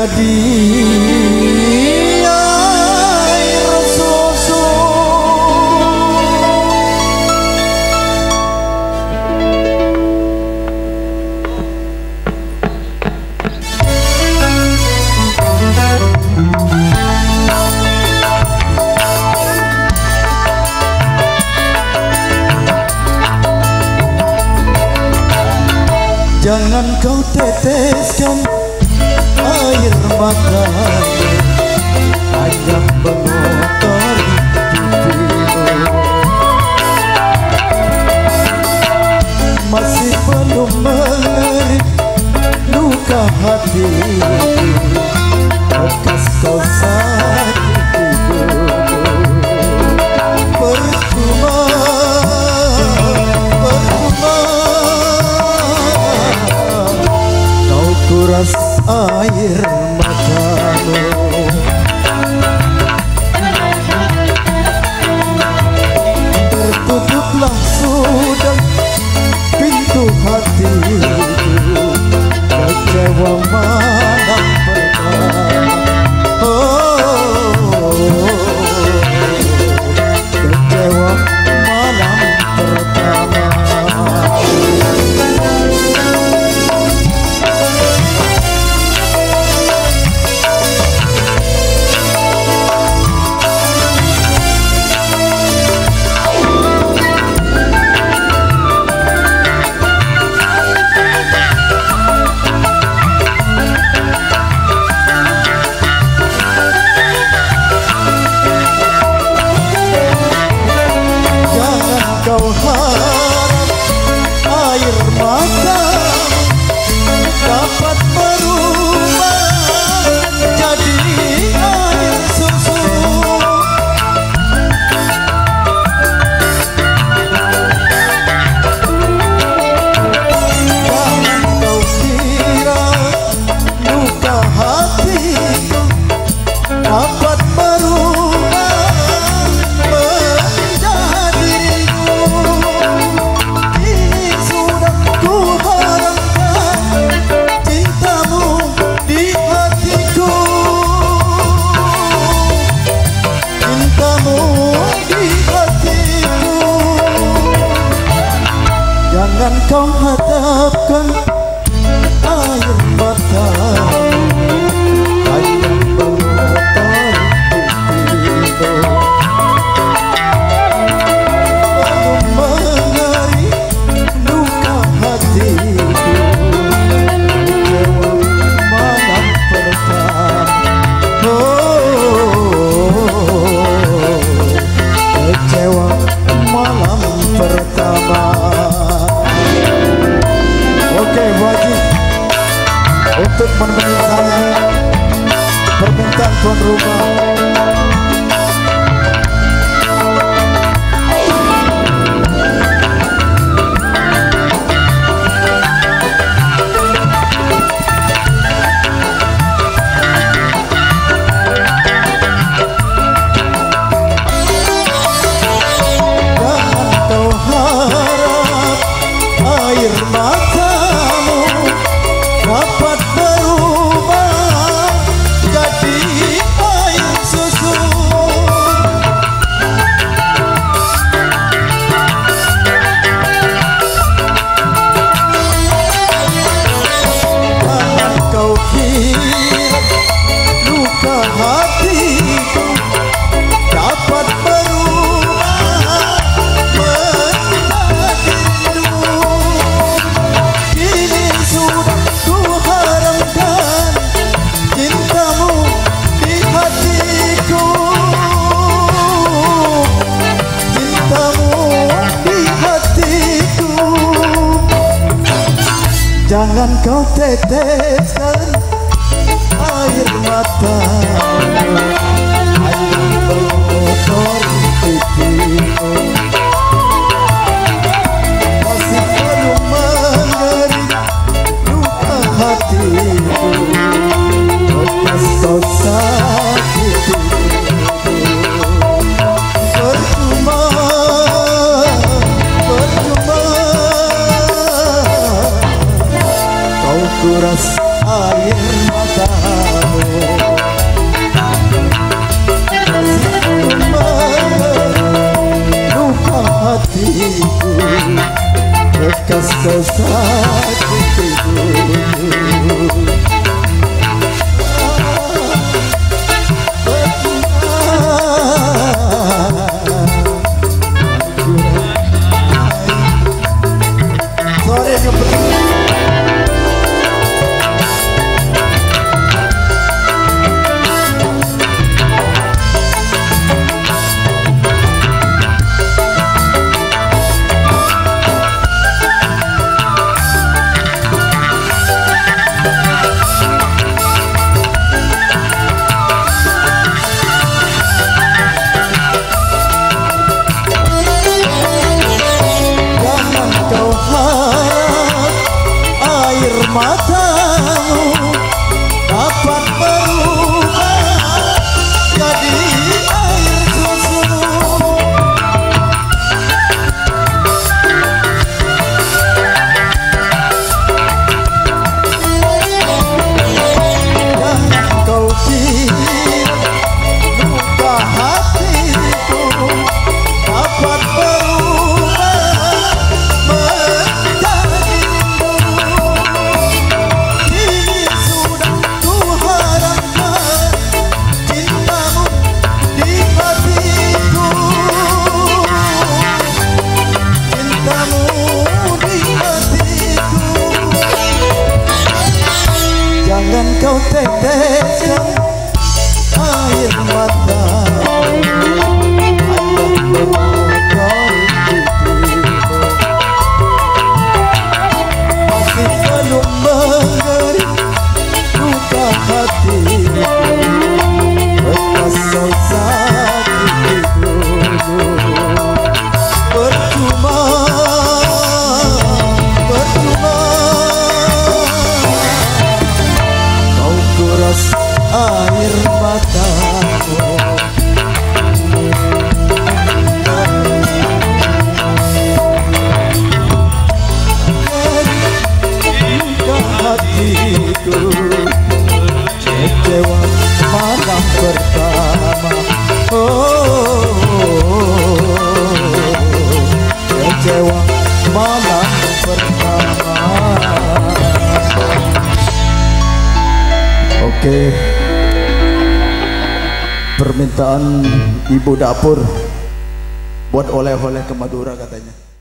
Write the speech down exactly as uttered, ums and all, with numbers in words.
jadi air susu. Jangan kau teteskan air mata hanya mengotori pipimu. Masih belum mengering luka hati bekas kau sakitimu. Percuma, percuma kau kuras air matamu. Tertutuplah sudah pintu hatiku, kecewa malam pertama. Oh, kecewa malam pertama. Kau harap air mata dapat berubah jadi air susu. Jangan kau kira luka hatiku dapat berubah Jangan kau hadapkan air mata hanya mengotori pipimu. Belum mengering luka hatiku, kecewa malam pertama. Oh, kecewa malam pertama. Oke, wajib untuk menemani saya permintaan tuan rumah. Jangan kau harap air matamu dapat berubah jadi air susu. Jangan kau kira luka hatiku dapat berubah menjadi rindu. Kini sudah ku haramkan cintamu di hatiku, cintamu di hatiku. Jangan kau teteskan air mata hanya mengotori pipimu. Masih belum mengering luka hatiku bekas kau sakitimu. Percuma, percuma kau kuras air matamu. sesakit itu. Sore matamu dapat berubah jadi air susu. Jangan kau kira luka hatiku dapat berubah menjadi jangan kau teteskan air mata hanya mengotori pipimu. Masih belum mengeri luka hatimu bekas kau sakiti dulu. Percuma, percuma kuras air matamu. Luka hatiku kecewa malam pertama. Oh, kecewa malam pertama. Oke, permintaan ibu dapur buat oleh-oleh ke Madura katanya.